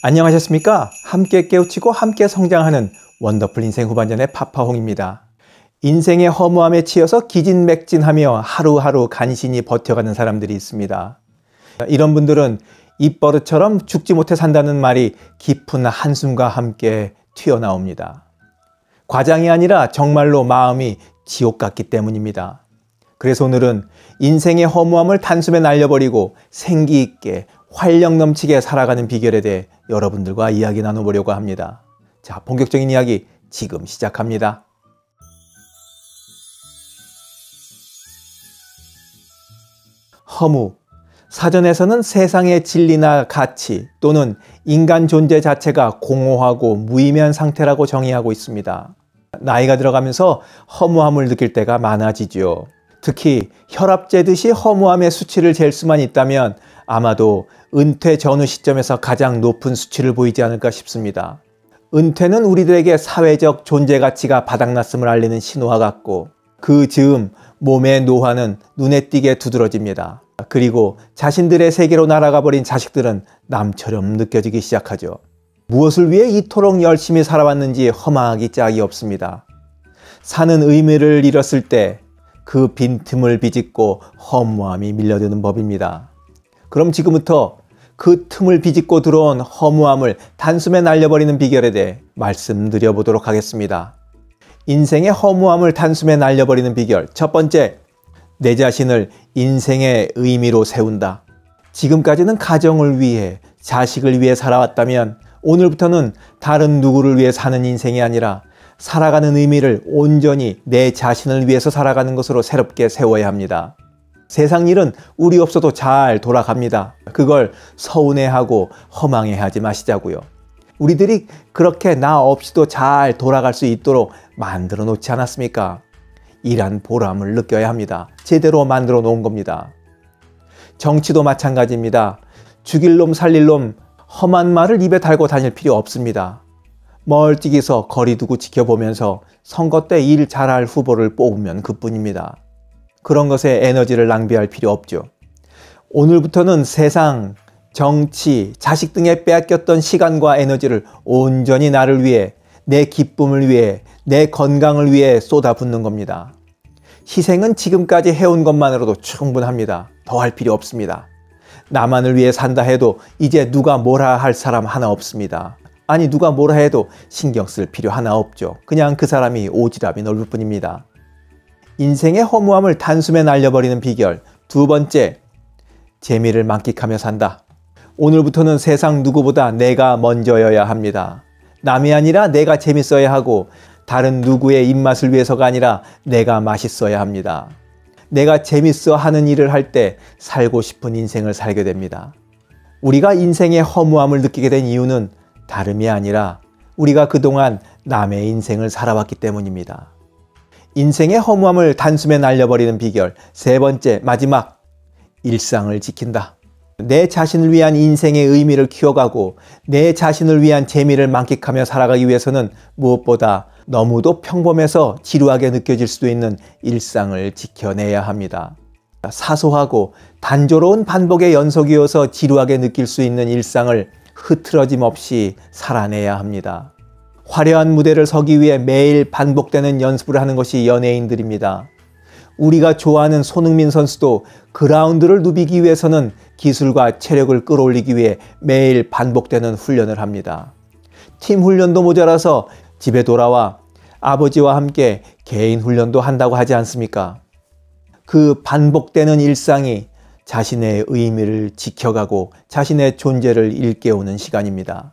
안녕하셨습니까? 함께 깨우치고 함께 성장하는 원더풀 인생 후반전의 파파홍입니다. 인생의 허무함에 치여서 기진맥진하며 하루하루 간신히 버텨가는 사람들이 있습니다. 이런 분들은 입버릇처럼 죽지 못해 산다는 말이 깊은 한숨과 함께 튀어나옵니다. 과장이 아니라 정말로 마음이 지옥 같기 때문입니다. 그래서 오늘은 인생의 허무함을 단숨에 날려버리고 생기 있게 활력 넘치게 살아가는 비결에 대해 여러분들과 이야기 나눠보려고 합니다. 자, 본격적인 이야기 지금 시작합니다. 허무. 사전에서는 세상의 진리나 가치 또는 인간 존재 자체가 공허하고 무의미한 상태라고 정의하고 있습니다. 나이가 들어가면서 허무함을 느낄 때가 많아지죠. 특히 혈압 재듯이 허무함의 수치를 잴 수만 있다면 아마도 은퇴 전후 시점에서 가장 높은 수치를 보이지 않을까 싶습니다. 은퇴는 우리들에게 사회적 존재 가치가 바닥났음을 알리는 신호와 같고 그 즈음 몸의 노화는 눈에 띄게 두드러집니다. 그리고 자신들의 세계로 날아가 버린 자식들은 남처럼 느껴지기 시작하죠. 무엇을 위해 이토록 열심히 살아왔는지 허망하기 짝이 없습니다. 사는 의미를 잃었을 때 그 빈틈을 비집고 허무함이 밀려드는 법입니다. 그럼 지금부터 그 틈을 비집고 들어온 허무함을 단숨에 날려버리는 비결에 대해 말씀드려보도록 하겠습니다. 인생의 허무함을 단숨에 날려버리는 비결. 첫 번째, 내 자신을 인생의 의미로 세운다. 지금까지는 가정을 위해, 자식을 위해 살아왔다면 오늘부터는 다른 누구를 위해 사는 인생이 아니라 살아가는 의미를 온전히 내 자신을 위해서 살아가는 것으로 새롭게 세워야 합니다. 세상 일은 우리 없어도 잘 돌아갑니다. 그걸 서운해하고 허망해하지 마시자고요. 우리들이 그렇게 나 없이도 잘 돌아갈 수 있도록 만들어 놓지 않았습니까? 일한 보람을 느껴야 합니다. 제대로 만들어 놓은 겁니다. 정치도 마찬가지입니다. 죽일 놈 살릴 놈 험한 말을 입에 달고 다닐 필요 없습니다. 멀찍이서 거리 두고 지켜보면서 선거 때 일 잘할 후보를 뽑으면 그뿐입니다. 그런 것에 에너지를 낭비할 필요 없죠. 오늘부터는 세상, 정치, 자식 등에 빼앗겼던 시간과 에너지를 온전히 나를 위해, 내 기쁨을 위해, 내 건강을 위해 쏟아붓는 겁니다. 희생은 지금까지 해온 것만으로도 충분합니다. 더 할 필요 없습니다. 나만을 위해 산다 해도 이제 누가 뭐라 할 사람 하나 없습니다. 아니, 누가 뭐라 해도 신경 쓸 필요 하나 없죠. 그냥 그 사람이 오지랖이 넓을 뿐입니다. 인생의 허무함을 단숨에 날려버리는 비결. 두 번째, 재미를 만끽하며 산다. 오늘부터는 세상 누구보다 내가 먼저여야 합니다. 남이 아니라 내가 재밌어야 하고 다른 누구의 입맛을 위해서가 아니라 내가 맛있어야 합니다. 내가 재밌어 하는 일을 할 때 살고 싶은 인생을 살게 됩니다. 우리가 인생의 허무함을 느끼게 된 이유는 다름이 아니라 우리가 그동안 남의 인생을 살아왔기 때문입니다. 인생의 허무함을 단숨에 날려버리는 비결. 세 번째, 마지막, 일상을 지킨다. 내 자신을 위한 인생의 의미를 키워가고 내 자신을 위한 재미를 만끽하며 살아가기 위해서는 무엇보다 너무도 평범해서 지루하게 느껴질 수도 있는 일상을 지켜내야 합니다. 사소하고 단조로운 반복의 연속이어서 지루하게 느낄 수 있는 일상을 흐트러짐 없이 살아내야 합니다. 화려한 무대를 서기 위해 매일 반복되는 연습을 하는 것이 연예인들입니다. 우리가 좋아하는 손흥민 선수도 그라운드를 누비기 위해서는 기술과 체력을 끌어올리기 위해 매일 반복되는 훈련을 합니다. 팀 훈련도 모자라서 집에 돌아와 아버지와 함께 개인 훈련도 한다고 하지 않습니까? 그 반복되는 일상이 자신의 의미를 지켜가고 자신의 존재를 일깨우는 시간입니다.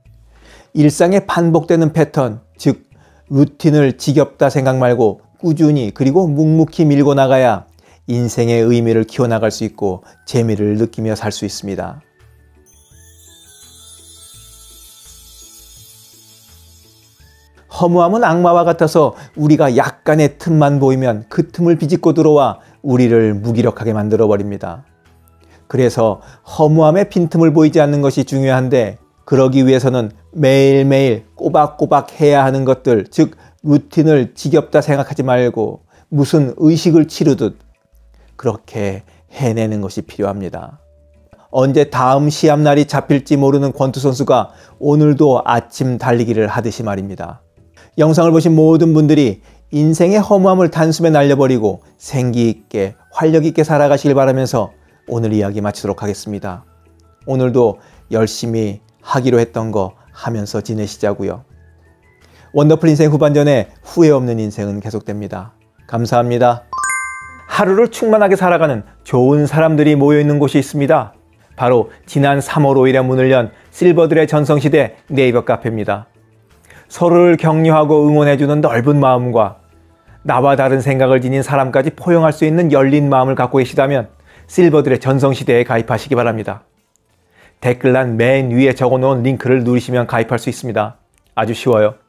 일상에 반복되는 패턴, 즉 루틴을 지겹다 생각 말고 꾸준히 그리고 묵묵히 밀고 나가야 인생의 의미를 키워나갈 수 있고 재미를 느끼며 살 수 있습니다. 허무함은 악마와 같아서 우리가 약간의 틈만 보이면 그 틈을 비집고 들어와 우리를 무기력하게 만들어버립니다. 그래서 허무함의 빈틈을 보이지 않는 것이 중요한데 그러기 위해서는 매일매일 꼬박꼬박 해야 하는 것들, 즉 루틴을 지겹다 생각하지 말고 무슨 의식을 치르듯 그렇게 해내는 것이 필요합니다. 언제 다음 시합날이 잡힐지 모르는 권투 선수가 오늘도 아침 달리기를 하듯이 말입니다. 영상을 보신 모든 분들이 인생의 허무함을 단숨에 날려버리고 생기 있게 활력 있게 살아가시길 바라면서 오늘 이야기 마치도록 하겠습니다. 오늘도 열심히 하기로 했던 거 하면서 지내시자고요. 원더풀 인생 후반전에 후회 없는 인생은 계속됩니다. 감사합니다. 하루를 충만하게 살아가는 좋은 사람들이 모여있는 곳이 있습니다. 바로 지난 3월 5일에 문을 연 실버들의 전성시대 네이버 카페입니다. 서로를 격려하고 응원해주는 넓은 마음과 나와 다른 생각을 지닌 사람까지 포용할 수 있는 열린 마음을 갖고 계시다면 실버들의 전성시대에 가입하시기 바랍니다. 댓글란 맨 위에 적어놓은 링크를 누르시면 가입할 수 있습니다. 아주 쉬워요.